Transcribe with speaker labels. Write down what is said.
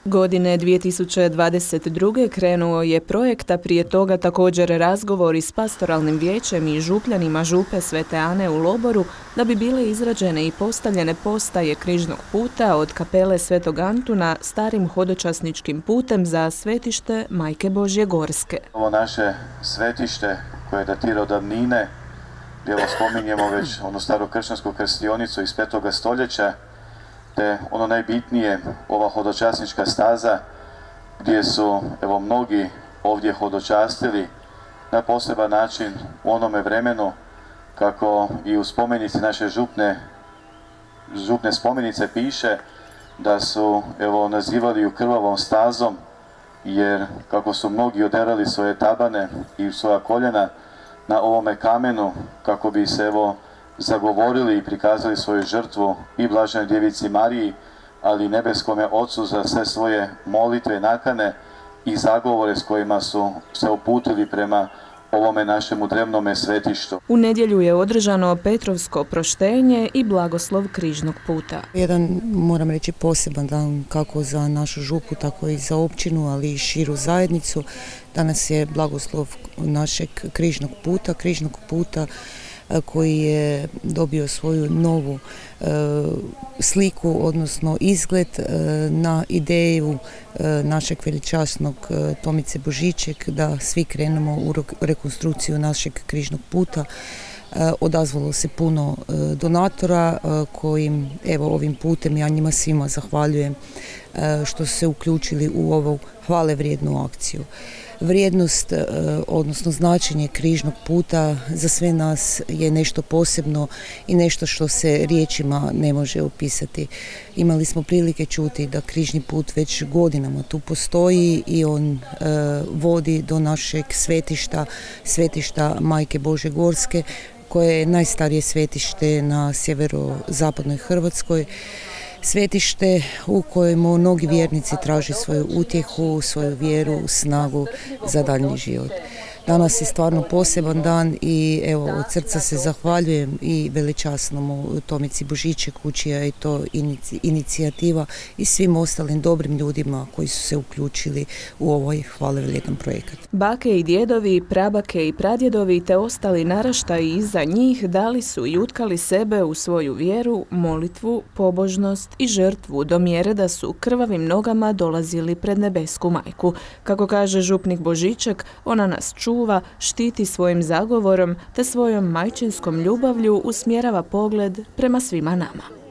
Speaker 1: Godine 2022. krenuo je projekt, a prije toga također razgovori s pastoralnim vijećem i župljanima župe Svete Ane u Loboru da bi bile izrađene i postavljene postaje križnog puta od kapele Svetog Antuna starim hodočasničkim putem za svetište Majke Božje Gorske.
Speaker 2: Ovo naše svetište koje datira od davnine, gdje spominjemo već onu staru kršćansku krstionicu iz 5. stoljeća, te ono najbitnije, ova hodočasnička staza gdje su mnogi ovdje hodočastili na poseban način u onome vremenu, kako i u spomenici naše župne spomenice piše da su nazivali ju krvavom stazom, jer kako su mnogi oderali svoje tabane i svoja koljena na ovome kamenu kako bi se zagovorili i prikazali svoju žrtvu i Blaženoj Djevici Mariji, ali i nebeskome Ocu za sve svoje molitve, nakane i zagovore s kojima su se uputili prema ovome našemu drevnome svetištu.
Speaker 1: U nedjelju je održano Petrovsko proštenje i blagoslov križnog puta.
Speaker 3: Jedan, moram reći, poseban dan kako za našu župu, tako i za općinu, ali i širu zajednicu. Danas je blagoslov našeg križnog puta koji je dobio svoju novu sliku, odnosno izgled na ideju našeg veličasnog Tomice Božiček da svi krenemo u rekonstrukciju našeg križnog puta. Odazvalo se puno donatora kojim ovim putem ja njima svima zahvaljujem što su se uključili u ovu hvale vrijednu akciju. Vrijednost, odnosno značenje križnog puta za sve nas je nešto posebno i nešto što se riječima ne može opisati. Imali smo prilike čuti da križni put već godinama tu postoji i on vodi do našeg svetišta Majke Božje Gorske, koje je najstarije svetište na sjeverozapadnoj Hrvatskoj. Svetište u kojemu mnogi vjernici traže svoju utjehu, svoju vjeru, snagu za daljnji život. Danas je stvarno poseban dan i od srca se zahvaljujem i veličasnomu Tomici Božičeku, čija je to inicijativa, i svim ostalim dobrim ljudima koji su se uključili u ovaj hvalevrijedan projekat.
Speaker 1: Bake i djedovi, prabake i pradjedovi te ostali naraštaji iza njih dali su i utkali sebe u svoju vjeru, molitvu, pobožnost i žrtvu do mjere da su krvavim nogama dolazili pred nebesku majku. Kako kaže župnik Božiček, ona nas čuva, štiti svojim zagovorom te svojom majčinskom ljubavlju usmjerava pogled prema svima nama.